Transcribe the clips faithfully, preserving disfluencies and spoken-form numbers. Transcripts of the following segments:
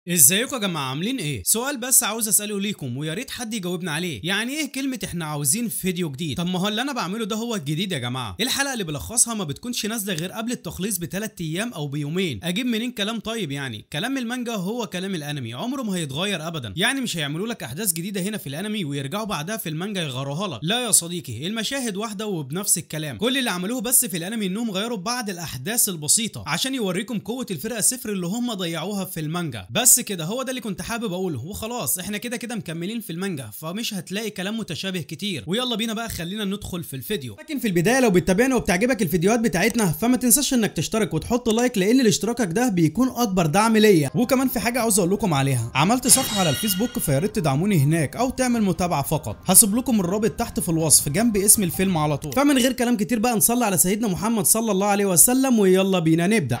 ازيكم يا جماعه عاملين ايه؟ سؤال بس عاوز اساله ليكم ويا ريت حد يجاوبنا عليه. يعني ايه كلمه احنا عاوزين فيديو جديد؟ طب ما هو اللي انا بعمله ده هو الجديد يا جماعه. الحلقه اللي بلخصها ما بتكونش نازله غير قبل التخليص بثلاث ايام او بيومين. اجيب منين كلام طيب؟ يعني كلام المانجا هو كلام الانمي عمره ما هيتغير ابدا. يعني مش هيعملوا لك احداث جديده هنا في الانمي ويرجعوا بعدها في المانجا يغيروها لك. لا يا صديقي، المشاهد واحده وبنفس الكلام. كل اللي عملوه بس في الانمي انهم غيروا بعض الاحداث البسيطه عشان يوريكم قوه الفرقه الصفر اللي هم ضيعوها في المانجا. بس كده هو ده اللي كنت حابب اقوله وخلاص. احنا كده كده مكملين في المانجا فمش هتلاقي كلام متشابه كتير. ويلا بينا بقى خلينا ندخل في الفيديو. لكن في البدايه لو بتتابعنا وبتعجبك الفيديوهات بتاعتنا فما تنساش انك تشترك وتحط لايك، لان الاشتراكك ده بيكون اكبر دعم ليا. وكمان في حاجه عاوز اقول لكم عليها، عملت صفحه على الفيسبوك فيا ريت تدعموني هناك او تعمل متابعه فقط. هسيب لكم الرابط تحت في الوصف جنب اسم الفيلم على طول. فمن غير كلام كتير بقى نصلي على سيدنا محمد صلى الله عليه وسلم ويلا بينا نبدا.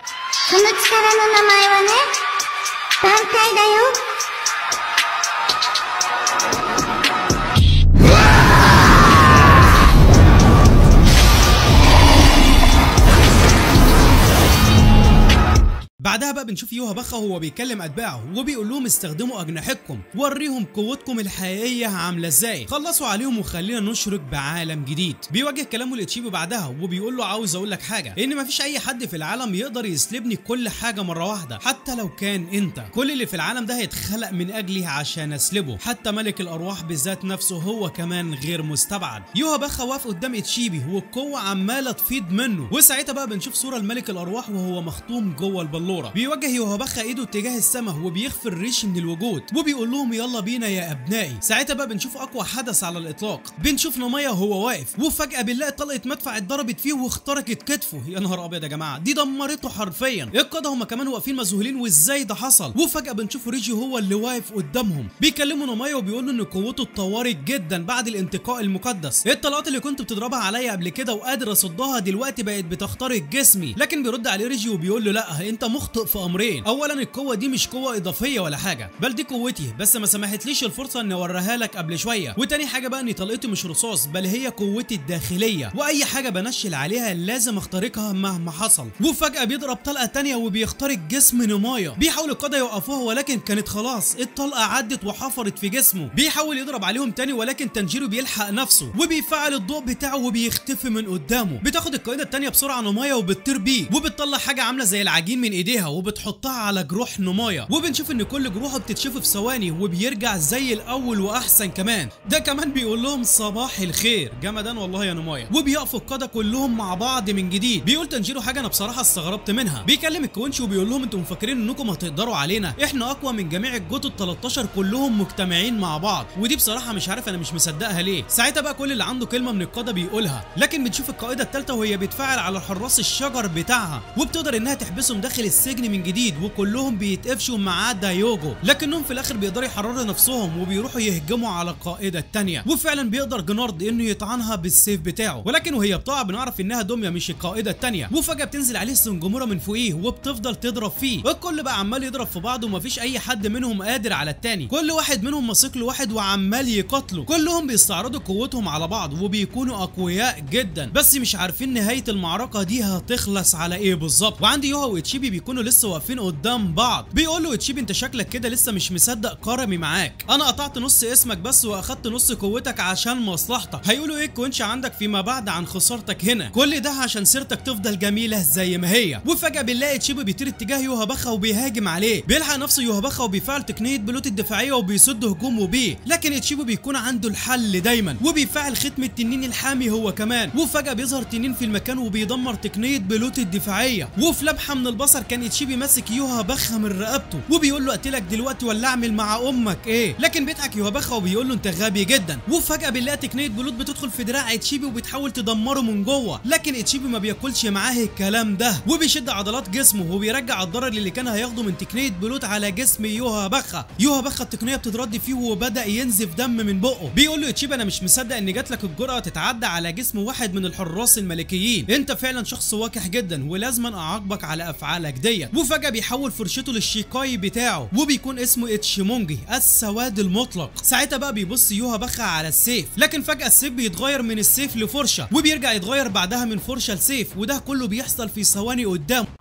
بعدها بقى بنشوف يوها بخا وهو بيكلم اتباعه وبيقول لهم استخدموا اجنحتكم، وريهم قوتكم الحقيقيه عامله ازاي، خلصوا عليهم وخلينا نشرك بعالم جديد. بيوجه كلامه لتشيبي بعدها وبيقول له عاوز اقول لك حاجه، ان مفيش اي حد في العالم يقدر يسلبني كل حاجه مره واحده، حتى لو كان انت. كل اللي في العالم ده هيتخلق من اجلي عشان اسلبه، حتى ملك الارواح بذات نفسه هو كمان غير مستبعد. يوها بخا واقف قدام تشيبي والقوه عماله تفيض منه، وساعتها بقى بنشوف صوره لملك الارواح وهو مختوم جوه البلوره. بيوجه يوها بخا ايده اتجاه السماء وبيخفي الريش من الوجود وبيقول لهم يلا بينا يا ابنائي. ساعتها بقى بنشوف اقوى حدث على الاطلاق، بنشوف نمايا وهو واقف وفجاه بنلاقي طلقه مدفع اتضربت فيه واخترقت كتفه. يا نهار ابيض يا جماعه، دي دمرته حرفيا. القاده هم كمان واقفين مذهولين وازاي ده حصل. وفجاه بنشوف ريجي هو اللي واقف قدامهم بيكلموا نمايا وبيقولوا ان قوته اتطورت جدا بعد الانتقاء المقدس. الطلقات اللي كنت بتضربها عليا قبل كده وقادر اصدها دلوقتي بقت بتخترق جسمي. لكن بيرد عليه ريجي وبيقول له لا، انت مخطئ في امرين. اولا القوه دي مش قوه اضافيه ولا حاجه، بل دي قوتي بس ما سمحتليش الفرصه اني اوريها لك قبل شويه. وتاني حاجه بقى ان طلقتي مش رصاص بل هي قوتي الداخليه، واي حاجه بنشل عليها لازم اخترقها مهما حصل. وفجاه بيضرب طلقه تانيه وبيخترق جسم نمايا. بيحاول القاده يوقفوها ولكن كانت خلاص الطلقه عدت وحفرت في جسمه. بيحاول يضرب عليهم تاني ولكن تنجيرو بيلحق نفسه وبيفعل الضوء بتاعه وبيختفي من قدامه. بتاخد القائده التانيه بسرعه نمايا وبتطير بيه وبتطلع حاجه عامله زي العجين من ايديها وبتحطها على جروح نمايا. وبنشوف ان كل جروحه بتتشفي في ثواني وبيرجع زي الاول واحسن كمان. ده كمان بيقول لهم صباح الخير جمدان والله يا نمايا. وبيقفوا القاده كلهم مع بعض من جديد. بيقول تنجيرو حاجه انا بصراحه استغربت منها، بيكلم الكونشي وبيقول لهم انتم فاكرين انكم هتقدروا علينا؟ احنا اقوى من جميع الجوت ال تلتاشر كلهم مجتمعين مع بعض. ودي بصراحه مش عارف انا مش مصدقها ليه. ساعتها بقى كل اللي عنده كلمه من القاده بيقولها. لكن بنشوف القائده الثالثه وهي بتفاعل على حراس الشجر بتاعها وبتقدر انها تحبسهم داخل السجن من جديد وكلهم بيتقفشوا مع دايوجو. لكنهم في الاخر بيقدروا يحرروا نفسهم وبيروحوا يهجموا على القائده الثانيه. وفعلا بيقدر جنارد انه يطعنها بالسيف بتاعه، ولكن وهي بتقع بنعرف انها دوميا مش القائده الثانيه. وفجاه بتنزل عليه سنجمورا من فوقيه وبتفضل تضرب فيه. الكل بقى عمال يضرب في بعض ومفيش اي حد منهم قادر على الثاني. كل واحد منهم ماسك له واحد وعمال يقاتله. كلهم بيستعرضوا قوتهم على بعض وبيكونوا اقوياء جدا، بس مش عارفين نهايه المعركه دي هتخلص على ايه بالظبط. وعندي يوها وتشيبي بيكونوا لسه واقفين قدام بعض. بيقول له تشيبي انت شكلك كده لسه مش مصدق كرمي معاك، انا قطعت نص اسمك بس واخدت نص قوتك عشان مصلحتك. هيقولوا ايه الكونش عندك فيما بعد عن خسارتك هنا؟ كل ده عشان سيرتك تفضل جميله زي ما هي. وفجاه بنلاقي تشيبي بيطير اتجاه يوها بخا وبيهاجم عليه. بيلحق نفسه يوها بخا وبيفعل تقنيه بلوت الدفاعيه وبيصد هجومه بيه. لكن تشيبي بيكون عنده الحل دايما وبيفعل ختم التنين الحامي هو كمان. وفجاه بيظهر تنين في المكان وبيدمر تقنيه بلوت الدفاعيه. وفي لمحه من البصر كان تشيبي ماسك يوها بخا من رقبته وبيقول له اقتلك دلوقتي ولا اعمل مع امك ايه؟ لكن بيضحك يوها بخا وبيقول له انت غبي جدا. وفجاه بنلاقي تقنيه بلوت بتدخل في دراع تشيبي وبتحاول تدمره من جوه. لكن تشيبي ما بياكلش معاه الكلام ده وبيشد عضلات جسمه وبيرجع الضرر اللي كان هياخده من تقنيه بلوت على جسم يوها بخا. يوها بخا التقنيه بتترد فيه وبدا ينزف دم من بقه. بيقول له تشيبي انا مش مصدق ان جات لك الجرأه تتعدى على جسم واحد من الحراس الملكيين، انت فعلا شخص واقح جدا ولازما اعاقبك على افعالك ديت. وفجاه بيحول فرشته للشيكاي بتاعه وبيكون اسمه اتشيمونجي السواد المطلق. ساعتها بقى بيبص يوها بخا على السيف، لكن فجاه السيف بيتغير من السيف لفرشه وبيرجع يتغير بعدها من فرشه لسيف، وده كله بيحصل في ثواني قدامه.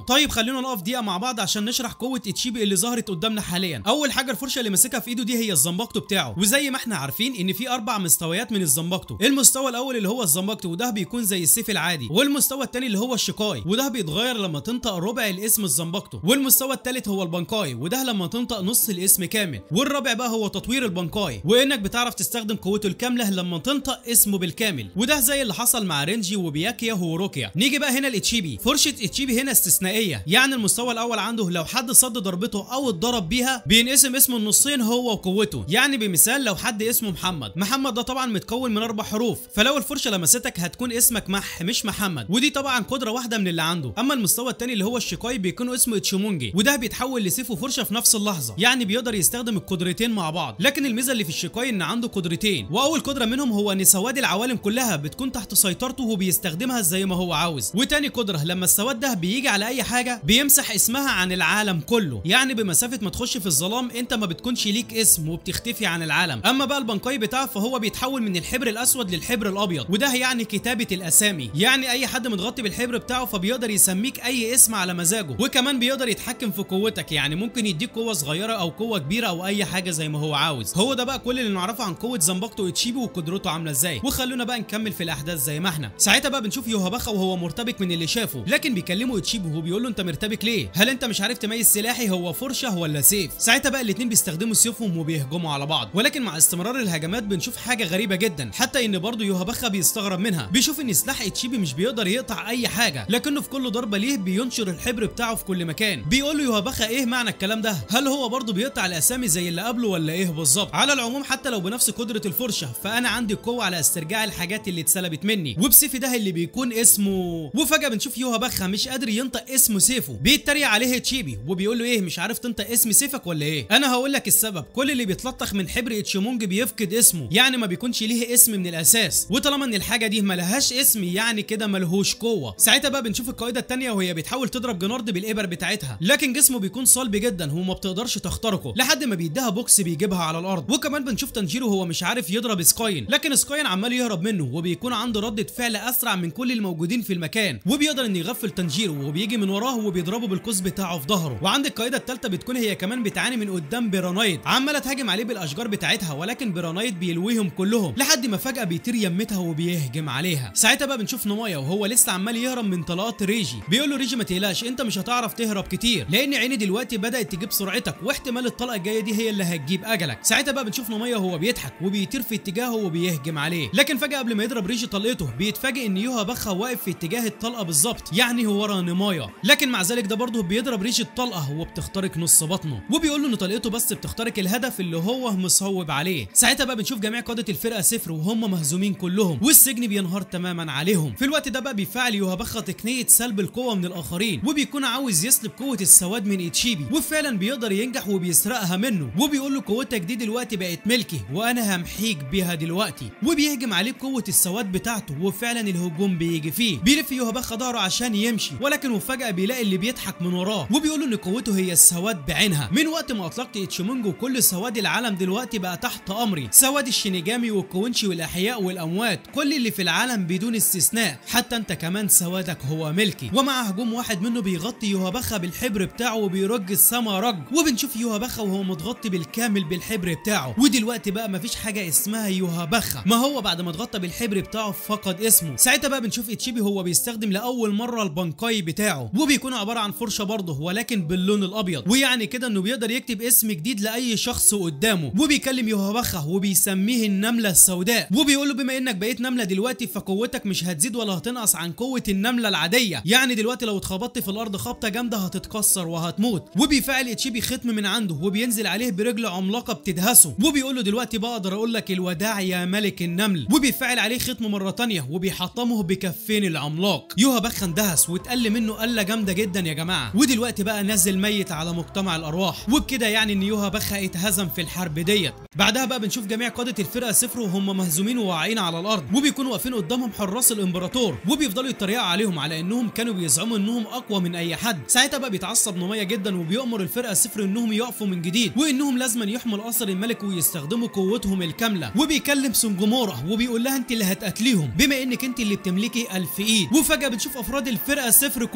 طيب خلينا نقف دقيقه مع بعض عشان نشرح قوه اتشيبي اللي ظهرت قدامنا حاليا. اول حاجه الفرشه اللي ماسكها في ايده دي هي الزنبقتو بتاعه، وزي ما احنا عارفين ان في اربع مستويات من الزنبقتو. المستوى الاول اللي هو الزنبقتو وده بيكون زي السيف العادي، والمستوى الثاني اللي هو الشيكاي وده بيتغير لما تنطق ربع الاسم الزنبقتو، والمستوى الثالث هو البانكاي وده لما تنطق نص الاسم كامل، والرابع بقى هو تطوير البانكاي وانك بتعرف تستخدم قوته الكامله لما تنطق اسمه بالكامل، وده زي اللي حصل مع رينجي وبياكيا وروكيا. نيجي بقى هنا لاتشيبي. فرشه اتشيبي هنا استثنائيه، يعني المستوى الاول عنده لو حد صد ضربته او اتضرب بيها بينقسم اسمه النصين هو وقوته. يعني بمثال لو حد اسمه محمد، محمد ده طبعا متكون من اربع حروف، فلو الفرشه لمستك هتكون اسمك مح مش محمد، ودي طبعا قدره واحده من اللي عنده. اما المستوى الثاني اللي هو الشيكاي بيكون اسمه اتشيمونجي وده بيتحول لسيف وفرشه في نفس اللحظه، يعني بيقدر يستخدم القدرتين مع بعض. لكن الميزه اللي في الشيكاي ان عنده قدرتين، واول قدره منهم هو ان سواد العوالم كلها بتكون تحت سيطرته وبيستخدمها زي ما هو عاوز، وتاني قدره لما السواد ده بيجي على اي حاجه بيمسح اسمها عن العالم كله، يعني بمسافه ما تخش في الظلام انت ما بتكونش ليك اسم وبتختفي عن العالم. اما بقى البانكاي بتاعه فهو بيتحول من الحبر الاسود للحبر الابيض، وده يعني كتابه الاسامي، يعني اي حد متغطي بالحبر بتاعه فبيقدر يسميك اي اسم على مزاجه، وكمان بيقدر يتحكم في قوتك، يعني ممكن يديك قوه صغيره او قوه كبيره او اي حاجه زي ما هو عاوز. هو ده بقى كل اللي نعرفه عن قوه زنبقتو اتشيبي وقدرته عامله ازاي، وخلونا بقى نكمل في الاحداث زي ما احنا. ساعتها بقى بنشوف يوهاباخا وهو مرتبك من اللي شافه، لكن بيكلمه اتشيبي وهو بيقول له انت مرتبك ليه؟ هل انت مش عارف تميز سلاحي هو فرشه ولا سيف؟ ساعتها بقى الاثنين بيستخدموا سيوفهم وبيهجموا على بعض، ولكن مع استمرار الهجمات بنشوف حاجه غريبه جدا، حتى ان برضه يوهاباخا بيستغرب منها. بيشوف ان سلاح اتشيبي مش بيقدر يقطع اي حاجه، لكنه في كل ضربه ليه بينشر الحبر بتاعه في كل مكان. بيقول له يوهاباخا ايه معنى الكلام ده؟ هل هو برضه بيقطع الاسامي زي اللي قبله ولا ايه بالظبط؟ على العموم حتى لو بنفس قدره الفرشه فانا عندي قوه على استرجاع الحاجات اللي اتسلبت مني، وبسيفي ده اللي بيكون اسمه. وفجاه بنشوف يوهاباخا مش قادر ينطق اسمه سيفه، بيتريق عليه اتشيبي وبيقول له ايه مش عارف تنطق اسم سيفك ولا ايه؟ انا هقول لك السبب، كل اللي بيتلطخ من حبر اتشيمونج بيفقد اسمه، يعني ما بيكونش ليه اسم من الاساس، وطالما ان الحاجه دي ملهاش اسم يعني كده ملهوش قوه. ساعتها بقى بنشوف القائده الثانيه وهي بتحاول تضرب جنارد بالابر بتاعتها، لكن جسمه بيكون صلب جدا وما بتقدرش تخترقه لحد ما بيديها بوكس بيجيبها على الارض. وكمان بنشوف تانجيرو هو مش عارف يضرب سكاين، لكن سكاين عمال يهرب منه وبيكون عنده ردة فعل اسرع من كل الموجودين في المكان، وبيقدر ان يغفل تانجيرو وبيجي من وراه وبيضربه بالقوس بتاعه في ظهره. وعند القائده الثالثه بتكون هي كمان بتعاني من قدام بيرانايد عماله تهاجم عليه بالاشجار بتاعتها، ولكن بيرانايد بيلويهم كلهم لحد ما فجاه بيطير يمتها وبيهجم عليها. ساعتها بقى بنشوف نمايا وهو لسه عمال يهرب من طلقات ريجي، بيقول له ريجي ما تقلقش انت مش هتعرف تهرب كتير لان عيني دلوقتي بدات تجيب سرعتك، واحتمال الطلقه الجايه دي هي اللي هتجيب اجلك. ساعتها بقى بنشوف نمايا وهو بيضحك وبيطير في اتجاهه وبيهجم عليه، لكن فجاه قبل ما يضرب ريجي طلقته بيتفاجئ ان يوهاباخا واقف في اتجاه الطلقه بالظبط، يعني هو ورا نمايا، لكن مع ذلك ده برضه بيضرب ريجي الطلقه وبتخترق نص بطنه، وبيقول له ان طلقته بس بتخترق الهدف اللي هو مصوب عليه. ساعتها بقى بنشوف جميع قاده الفرقه صفر وهم مهزومين كلهم، والسجن بينهار تماما عليهم. في الوقت ده بقى بيفعل يوهاباخا تقنيه سلب القوه من الاخرين، وبيكون عاوز يسلب قوه السواد من اتشيبي، وفعلا بيقدر ينجح وبيسرقها منه، وبيقول له قوتك دي دلوقتي بقت ملكي وانا همحيك بيها دلوقتي، وبيهجم عليه قوه السواد بتاعته، وفعلا الهجوم بيجي فيه. بيلف يوهاباخا ظهره عشان يمشي، ولكن وفجاه بيلاقي اللي بيضحك من وراه وبيقول له ان قوته هي السواد بعينها. من وقت ما اطلقت اتشيمونج وكل سواد العالم دلوقتي بقى تحت امري، سواد الشينيجامي والكونشي والاحياء والاموات، كل اللي في العالم بدون استثناء، حتى انت كمان سوادك هو ملكي. ومع هجوم واحد منه بيغطي يوهاباخا بالحبر بتاعه وبيرج السما رج، وبنشوف يوهاباخا وهو متغطي بالكامل بالحبر بتاعه. ودلوقتي بقى مفيش حاجه اسمها يوهاباخا، ما هو بعد ما اتغطى بالحبر بتاعه فقد اسمه. ساعتها بقى بنشوف اتشيبي هو بيستخدم لاول مره البانكاي بتاعه، وبيكون عباره عن فرشه برضه ولكن باللون الابيض، ويعني كده انه بيقدر يكتب اسم جديد لاي شخص قدامه. وبيكلم يوهاباخا وبيسميه النمله السوداء، وبيقول له بما انك بقيت نمله دلوقتي فقوتك مش هتزيد ولا هتنقص عن قوه النمله العاديه، يعني دلوقتي لو اتخبطت في الارض خبطه جامده هتتكسر وهتموت. وبيفعل اتشيبي ختم من عنده وبينزل عليه برجل عملاقه بتدهسه، وبيقول له دلوقتي بقدر اقول لك الوداع يا ملك النمل. وبيفعل عليه ختم مره ثانيه وبيحطمه بكفين العملاق. يوهاباخا اندهس واتقل منه قله جامده جدا يا جماعه، ودلوقتي بقى نازل ميت على مجتمع الارواح، وبكده يعني ان يوهاباخا اتهزم في الحرب ديت. بعدها بقى بنشوف جميع قاده الفرقه صفر وهم مهزومين وواقعين على الارض، وبيكونوا واقفين قدامهم حراس الامبراطور وبيفضلوا يتريقوا عليهم على انهم كانوا بيزعموا انهم اقوى من اي حد. ساعتها بقى بيتعصب نمايا جدا وبيأمر الفرقه صفر انهم يقفوا من جديد، وانهم لازم يحموا القصر الملكي ويستخدموا قوتهم الكامله. وبيكلم سونجومورا وبيقول لها انت اللي هتقتليهم بما انك انت اللي بتملكي الف ايد. وفجاه بنشوف افراد الفرقه صفر كلهم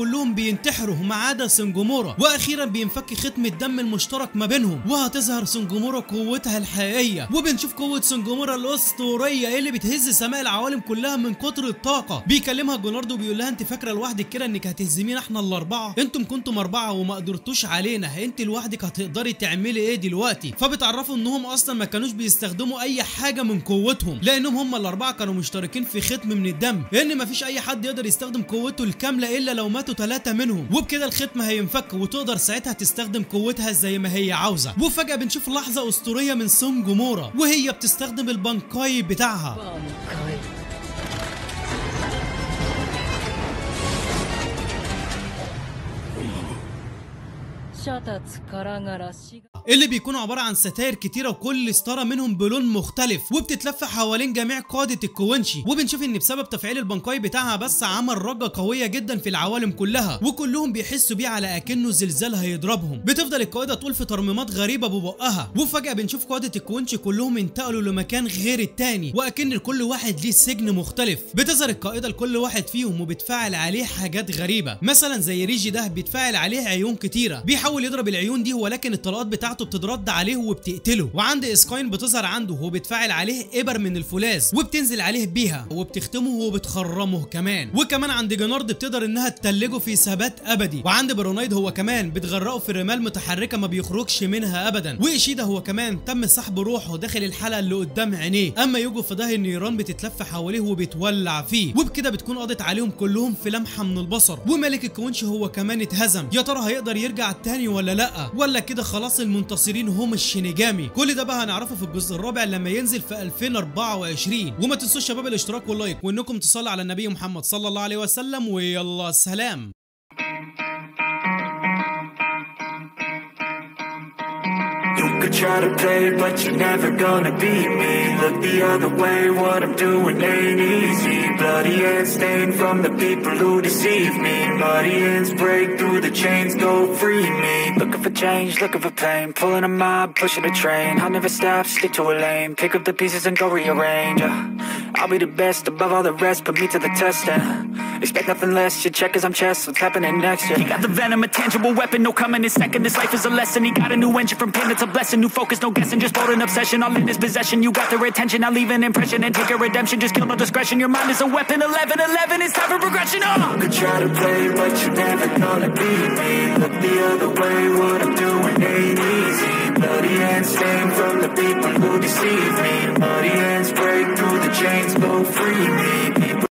بينتحروا ما عدا سنجومورا، واخيرا بينفك ختم الدم المشترك ما بينهم، وهتظهر سنجومورا قوتها الحقيقيه، وبنشوف قوه سنجومورا الاسطوريه اللي بتهز سماء العوالم كلها من كتر الطاقه. بيكلمها جوناردو وبيقول لها انت فاكره لوحدك كده انك هتهزمينا احنا الاربعه؟ انتم كنتم اربعه وما قدرتوش علينا، انت لوحدك هتقدري تعملي ايه دلوقتي؟ فبتعرفوا انهم اصلا ما كانوش بيستخدموا اي حاجه من قوتهم، لانهم هم الاربعه كانوا مشتركين في ختم من الدم، لان ما فيش اي حد يقدر يستخدم قوته الكامله الا لو ماتوا ثلاثه منهم، وبكده الختم هينفك وتقدر ساعتها تستخدم قوتها زي ما هي عاوزه. وفجاه بنشوف لحظه اسطوريه من سونجومورا وهي بتستخدم البانكاي بتاعها. اللي بيكونوا عباره عن ستاير كتيره وكل ستاره منهم بلون مختلف، وبتتلف حوالين جميع قاده الكوانشي. وبنشوف ان بسبب تفعيل البانكاي بتاعها بس عمل رجه قويه جدا في العوالم كلها، وكلهم بيحسوا بيه على اكنه زلزال هيضربهم. بتفضل القاده تقول في ترميمات غريبه ببقها، وفجاه بنشوف قاده الكوانشي كلهم انتقلوا لمكان غير التاني، واكن كل واحد ليه سجن مختلف. بتظهر القائده لكل واحد فيهم وبتفعل عليه حاجات غريبه، مثلا زي ريجي ده بيتفاعل عليه عيون كتيره، بيحاول يضرب العيون دي ولكن الطلقات بتاعته بتترد عليه وبتقتله. وعند اسكاين بتظهر عنده وبتفاعل عليه ابر من الفولاذ وبتنزل عليه بيها وبتختمه وبتخرمه كمان. وكمان عند جنارد بتقدر انها تتلجه في ثبات ابدي. وعند برونايد هو كمان بتغرقه في رمال متحركه ما بيخرجش منها ابدا. وإيشيدا هو كمان تم سحب روحه داخل الحلقه اللي قدام عينيه. اما يوجو فده النيران بتتلف حواليه وبتولع فيه، وبكده بتكون قضت عليهم كلهم في لمحه من البصر. وملك الكونش هو كمان اتهزم. يا ترى هيقدر يرجع تاني ولا لا، ولا كده خلاص المنتصرين هم الشينيجامي؟ كل ده بقى هنعرفه في الجزء الرابع لما ينزل في ألفين وأربعة وعشرين. وما تنسوش شباب الاشتراك واللايك وانكم تصلوا على النبي محمد صلى الله عليه وسلم، ويلا سلام. You could try to play, but you're never gonna beat me. Look the other way, what I'm doing ain't easy. Bloody hands stained from the people who deceive me. Muddy hands break through the chains, go free me. Looking for change, looking for pain. Pulling a mob, pushing a train. I'll never stop, stick to a lane. Pick up the pieces and go rearrange. uh, I'll be the best above all the rest, put me to the test and expect nothing less, your checkers, I'm chess, what's happening next, yeah. He got the venom, a tangible weapon, no coming in second. This life is a lesson, he got a new engine. From pain, it's a blessing, new focus, no guessing. Just bold and obsession, all in his possession. You got their attention, I'll leave an impression and take your redemption. Just kill no discretion, your mind is a weapon. Eleven, eleven, it's time for progression, oh! You could try to play, but you're never gonna beat me. Look the other way, what I'm doing ain't easy. Bloody hands stained from the people who deceive me. Muddy hands break through the chains, go free me. People